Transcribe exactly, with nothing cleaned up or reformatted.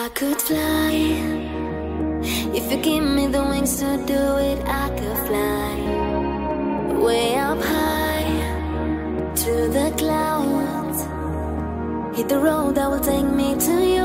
I could fly. If you give me the wings to do it, I could fly way up high through the clouds. Hit the road that will take me to you.